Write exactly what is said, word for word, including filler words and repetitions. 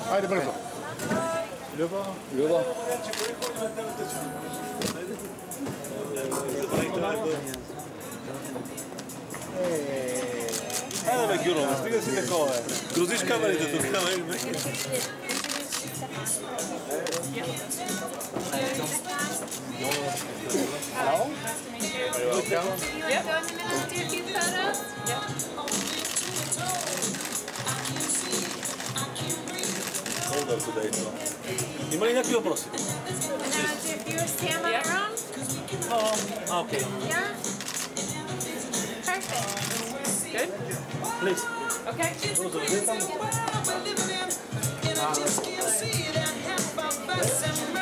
Ajde brzo. Ljubav. Ljubav. Ajde me Kjuro, stiga si takove. Kruziš kamerite tu kamerite. Hello? Are you welcome? Yep. Go in the middle and do a few photos. Yep. Hold on today, so. Ima li neki oprosi? And now if you stand on your own. Oh, okay. Yeah. Perfect. Good? Please. Okay. Dobro, gdje tamo?